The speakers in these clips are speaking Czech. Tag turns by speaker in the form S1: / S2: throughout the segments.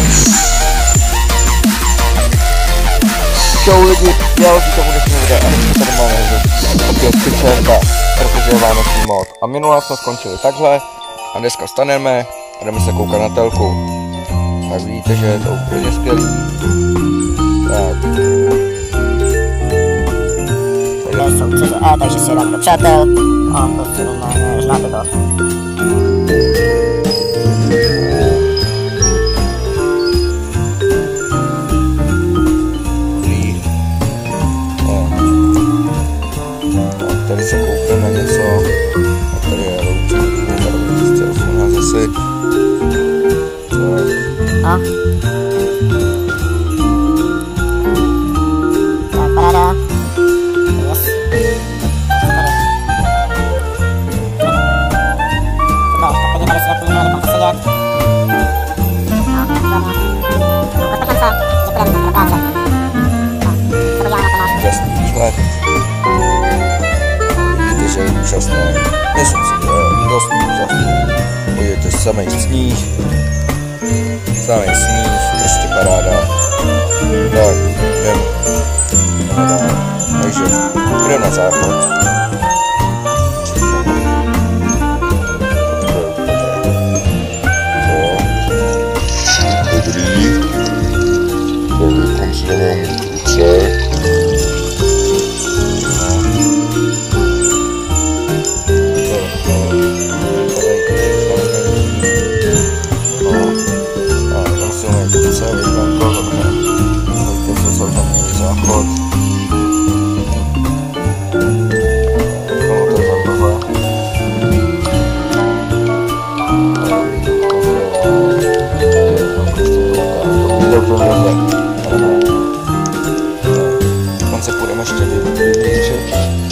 S1: Čau lidi, já vás vítám u dnešního videa a dneska tady máme opět Pitcherka, protože je vánoční mod. A minule jsme skončili takhle a dneska staneme a jdeme se koukat na telku. Tak vidíte, že je to úplně skvělý. Tak.
S2: Tady jsou CZE, takže si jdeme do přátel a prostě normálně znáte to.
S1: Tady se koupíme něco, a tady je loučení, tady jsou nás zase.
S2: A? Tak, paráda. Yes. Super, tak teď tady si doplníme, abychom to sedět. No, výborně. Rozpočneme se, že půjdeme do práce. No, se podíváme na to náš.
S1: Úžasný výhled. Že je úžasné, myslím si, že je dost úžasný. Podívejte, samej sníh, prostě paráda. Tak, jdem. Takže, jdem na záchod. Dobrý. Tak, konzumujeme ruce. Záchod. Dokonce půjdeme ještě vyblížit.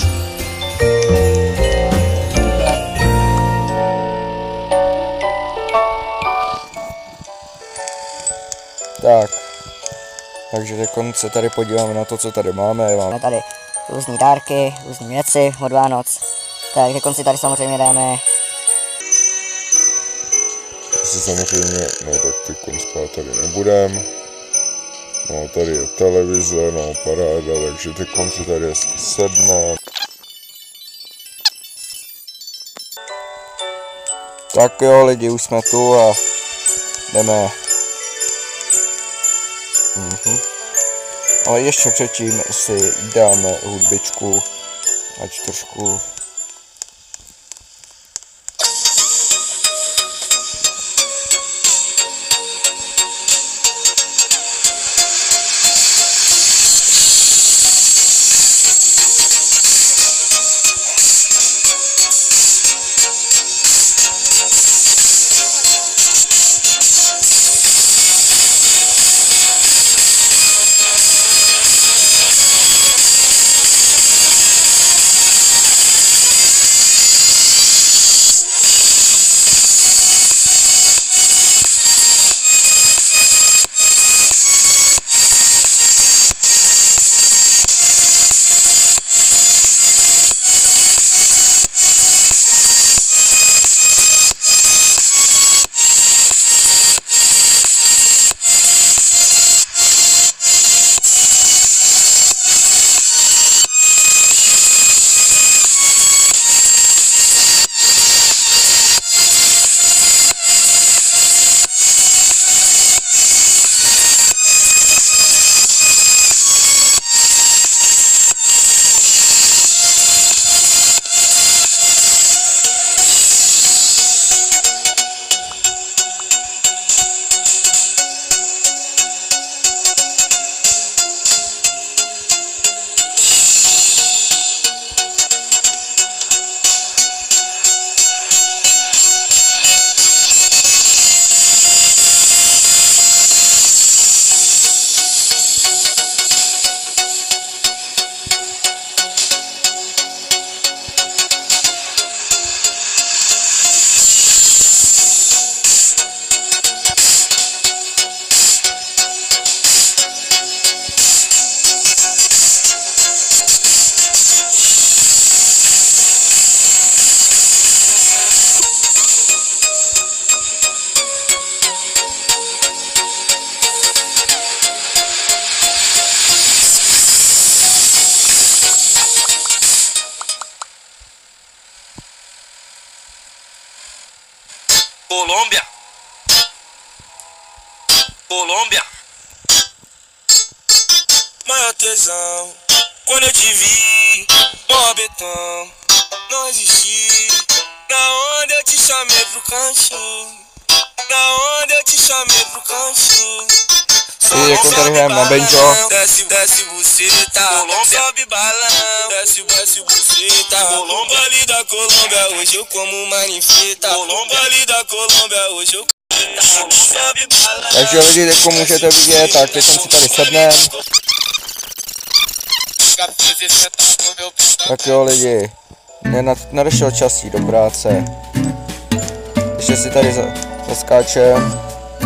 S1: Tak. Takže teď se tady podíváme na to, co tady máme.
S2: Máme tady různé dárky, různé věci od Vánoc. Tak teď si tady samozřejmě dáme.
S3: Si samozřejmě, no tak ty spát tady nebudem. No tady je televize, no paráda, takže ty si tady hezky sedne.
S1: Tak jo lidi, už jsme tu a jdeme. Ale ještě předtím si dáme hudbičku, ať trošku.
S4: Colômbia. Colômbia. Maior tesão, quando eu te vi, mó betão, não resisti. Na onda eu te chamei pro cantinho, na onda eu te chamei pro cantinho.
S1: Jak on tady hraje na banjo.
S4: Desce, desce buceta, Colômbia. Sobe balão, desce, desce buceta, Colômbia. Ali da Colômbia, hoje eu como manifesta, Colômbia. Ali da Colômbia, hoje eu sobe balão.
S1: Takže lidi, jako můžete vidět, tak teď jsem si tady sednem. Tak jo lidi, nadešel čas jít do práce. Ještě si tady zaskáčem.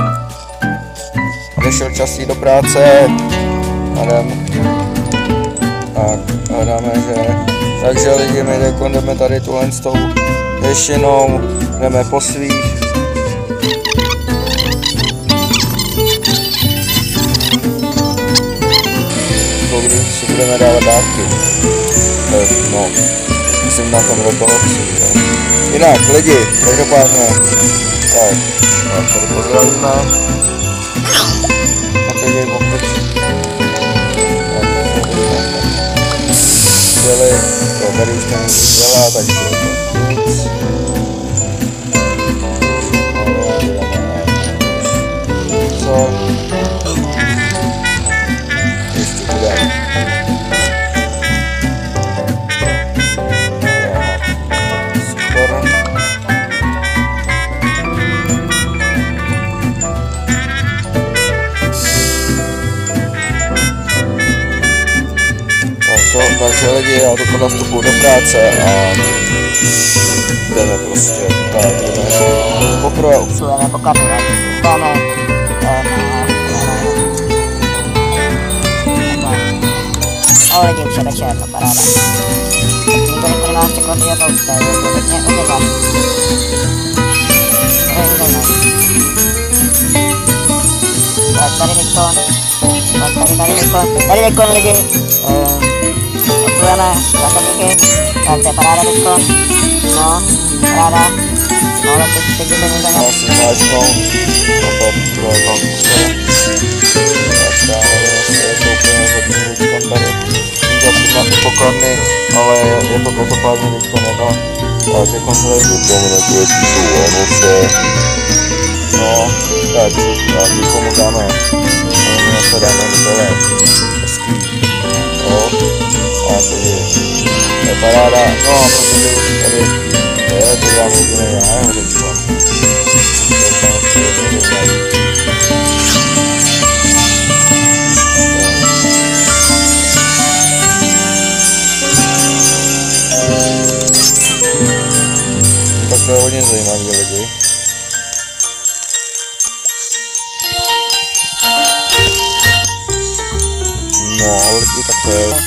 S1: Nadešel čas jít do práce. A dáme, že... Takže lidi, my jdeme tady tuhle s tou ješinou, jdeme po svých. Když si budeme dávat dárky. No, myslím na tom Robloxu, no. Jinak, lidi, každopádně, tak, tady pozdravíme. Tak lidi, pokud chtěli, jo, tady už to nic dělá, takže je to nic. Co? Ještě bude. Takže lidi, já to nastupuji do práce a jdeme prostě tak, poprvé obsluhujeme pokladnu, dáme no lidi, už je večer, to paráda. Nikdo nemá ještě kvantý a tousté, je to pěkně hodně zvláštní. To je zajímavé. Tak tady Nikon, tady Nikon lidi. Obsluhujeme zákazníky, tak to je paráda teďko, no, paráda, no ale teď jdeme někde na... Já si zmáčnou, opět to je konce, tak já nevím, jestli je to úplně hodný teďko tady, nikdo na ty pokladny, ale je to každopádně teďko nedá, tak jak on se tady
S3: Jdeme na to, jaký jsou Vánoce.
S1: no, tak někomu dáme, my se dáme dole, hezký, no. A tedy je paráda, no a protože už tady je, to já můžu nejájem teďko. Tak to je hodně zajímavý lidi. No, ale lidi, tak to je...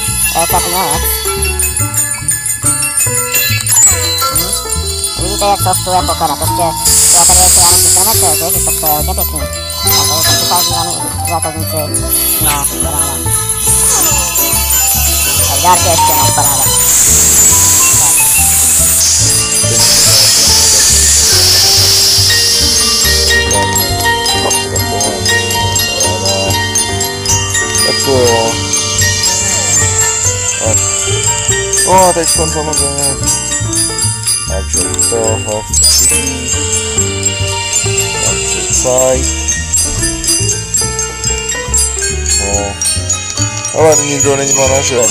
S2: Vidíte, jak to je poklada, prostě já tady ještě vánoční stromeček, ježiš, tak to je hodně pěkný. A tady tam přichází zákazníci, no, paráda. Tak dárky ještě, no, paráda.
S1: Tak to jo. No, teď samozřejmě. Takže tohle vstupí. Takže site. No. Ale nikdo není manažer.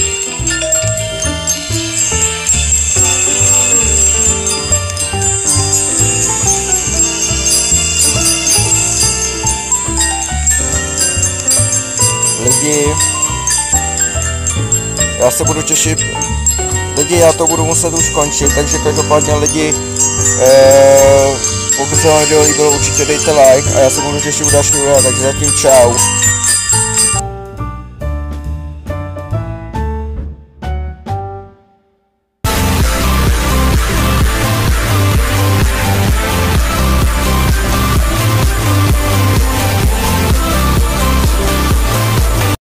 S1: Lidi, já se budu těšit, lidi, já to budu muset už končit, takže každopádně lidi, pokud se vám video líbilo, určitě dejte like a já se budu těšit u dalšího videa, takže zatím čau.